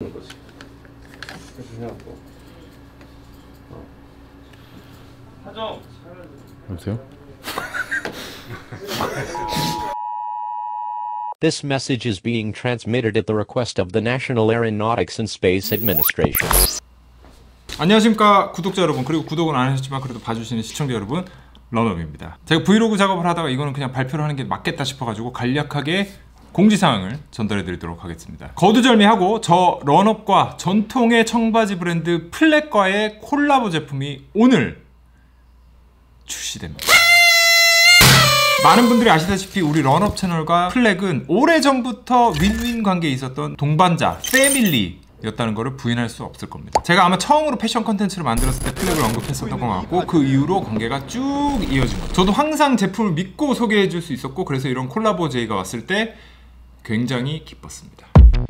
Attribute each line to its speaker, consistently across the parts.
Speaker 1: 넣는 거지. 그렇게 해갖고. 하정.
Speaker 2: 여보세요?
Speaker 3: This message is being transmitted at the request of the National Aeronautics and Space Administration.
Speaker 2: 안녕하십니까 구독자 여러분, 그리고 구독은 안 하셨지만 그래도 봐주시는 시청자 여러분, 런업입니다. 제가 브이로그 작업을 하다가 이거는 그냥 발표를 하는 게 맞겠다 싶어가지고 간략하게 공지사항을 전달해 드리도록 하겠습니다. 거두절미하고 저 런업과 전통의 청바지 브랜드 플렉과의 콜라보 제품이 오늘 출시됩니다. 많은 분들이 아시다시피 우리 런업 채널과 플렉은 오래전부터 윈윈 관계에 있었던 동반자, 패밀리 였다는 것을 부인할 수 없을 겁니다. 제가 아마 처음으로 패션 컨텐츠를 만들었을 때 플렉을 언급했었던 것 같고, 그 이후로 관계가 쭉 이어진 거죠. 저도 항상 제품을 믿고 소개해 줄 수 있었고, 그래서 이런 콜라보 제의가 왔을 때 굉장히 기뻤습니다.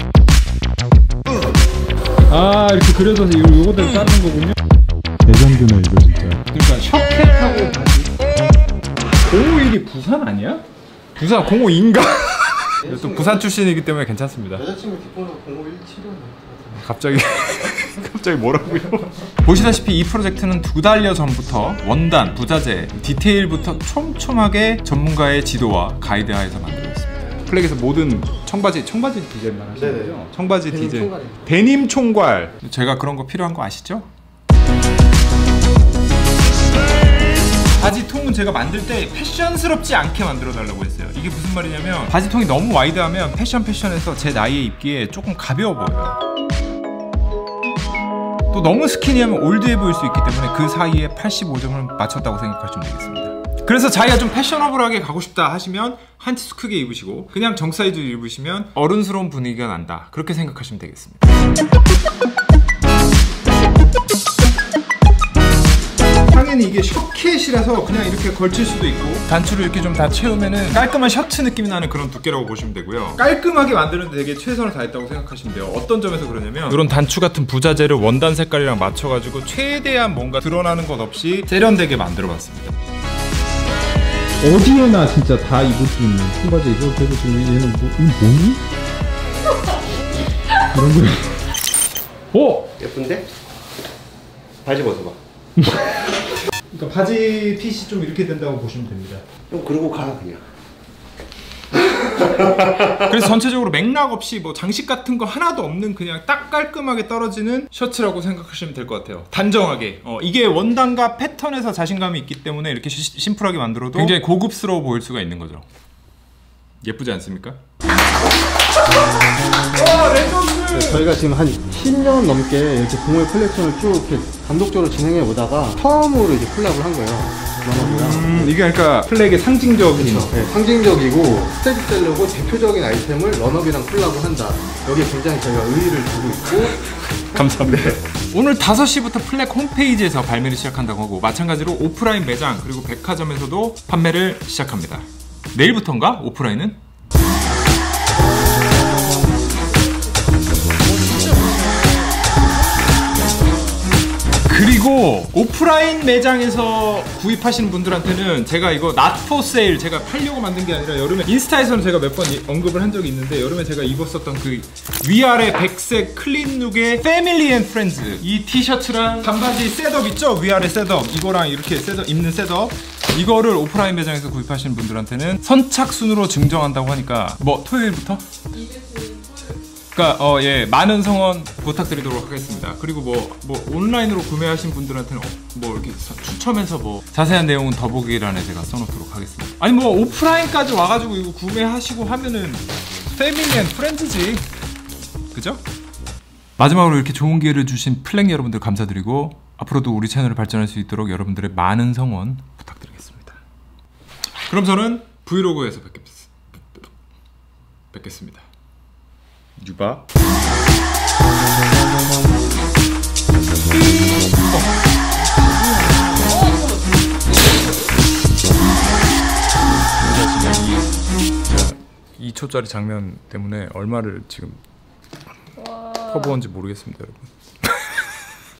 Speaker 4: 아, 이렇게 그려서 요거대로 자르는 거군요. 레전드네 이거 진짜.
Speaker 2: 그러니까 셔켓하고 바지. 051이 부산 아니야? 부산 052인가? 또 부산 출신이기 때문에 괜찮습니다.
Speaker 1: 여자친구 뒷번호 05176.
Speaker 2: 갑자기 뭐라고요? 보시다시피 이 프로젝트는 2달여 전부터 원단, 부자재, 디테일부터 촘촘하게 전문가의 지도와 가이드하에서 만들어졌습니다. 플렉에서 모든 청바지 디자인만 하시는 거죠? 청바지 디자인, 데님 총괄. 제가 그런 거 필요한 거 아시죠? 바지통은 제가 만들 때 패션스럽지 않게 만들어 달라고 했어요. 이게 무슨 말이냐면, 바지통이 너무 와이드하면 패션에서 제 나이에 입기에 조금 가벼워 보여요. 또 너무 스키니하면 올드해 보일 수 있기 때문에 그 사이에 85점을 맞췄다고 생각하시면 되겠습니다. 그래서 자기가 좀 패셔너블하게 가고 싶다 하시면 한치수 크게 입으시고, 그냥 정 사이즈 입으시면 어른스러운 분위기가 난다, 그렇게 생각하시면 되겠습니다. 상에는 이게 셔켓이라서 그냥 이렇게 걸칠 수도 있고, 단추를 이렇게 좀 다 채우면은 깔끔한 셔츠 느낌이 나는 그런 두께라고 보시면 되고요. 깔끔하게 만드는데 되게 최선을 다했다고 생각하시면 돼요. 어떤 점에서 그러냐면, 이런 단추 같은 부자재를 원단 색깔이랑 맞춰가지고 최대한 뭔가 드러나는 것 없이 세련되게 만들어봤습니다.
Speaker 4: 어디에나 진짜 다 입을 수 있는 청바지. 이거 그래도 지금 얘는 뭐니? 이런 거. 오!
Speaker 1: 예쁜데? 바지 벗어봐.
Speaker 2: 그러니까 바지 핏이 좀 이렇게 된다고 보시면 됩니다.
Speaker 1: 좀 그러고 가 그냥.
Speaker 2: 그래서 전체적으로 맥락 없이 뭐 장식 같은 거 하나도 없는 그냥 딱 깔끔하게 떨어지는 셔츠라고 생각하시면 될 것 같아요. 단정하게. 이게 원단과 패턴에서 자신감이 있기 때문에 이렇게 심플하게 만들어도 굉장히 고급스러워 보일 수가 있는 거죠. 예쁘지 않습니까?
Speaker 1: 저희가 지금 한 10년 넘게 이렇게 동호회 컬렉션을 쭉 이렇게 단독적으로 진행해 오다가 처음으로 이제 콜라보를 한 거예요.
Speaker 2: 이게 그러니까 플렉의 상징적인,
Speaker 1: 네, 상징적이고 스테디셀러고 대표적인 아이템을 런업이랑 콜라보 한다. 여기에 굉장히 저희가 의의를 두고 있고.
Speaker 2: 감사합니다. 네. 오늘 5시부터 플렉 홈페이지에서 발매를 시작한다고 하고, 마찬가지로 오프라인 매장 그리고 백화점에서도 판매를 시작합니다. 내일부터인가? 오프라인은? 그리고 오프라인 매장에서 구입하시는 분들한테는 제가 이거 not for sale, 제가 팔려고 만든 게 아니라 여름에 인스타에서는 제가 몇 번 언급을 한 적이 있는데, 여름에 제가 입었었던 그 위아래 백색 클린 룩의 패밀리 앤 프렌즈, 이 티셔츠랑 반바지 셋업 있죠? 위아래 셋업, 이거랑 이렇게 셋업, 입는 셋업, 이거를 오프라인 매장에서 구입하시는 분들한테는 선착순으로 증정한다고 하니까, 뭐 토요일부터? 그러니까 예, 많은 성원 부탁드리도록 하겠습니다. 그리고 뭐 온라인으로 구매하신 분들한테는 뭐 이렇게 추첨해서 뭐 자세한 내용은 더보기란에 제가 써놓도록 하겠습니다. 아니 뭐 오프라인까지 와가지고 이거 구매하시고 하면은 패밀리 앤 프렌즈지, 그죠? 마지막으로 이렇게 좋은 기회를 주신 플렉 여러분들 감사드리고, 앞으로도 우리 채널을 발전할 수 있도록 여러분들의 많은 성원 부탁드리겠습니다. 그럼 저는 브이로그에서 뵙겠습니다. 유바. 이 2초짜리 장면 때문에 얼마를 지금 퍼부었는지 모르겠습니다, 여러분.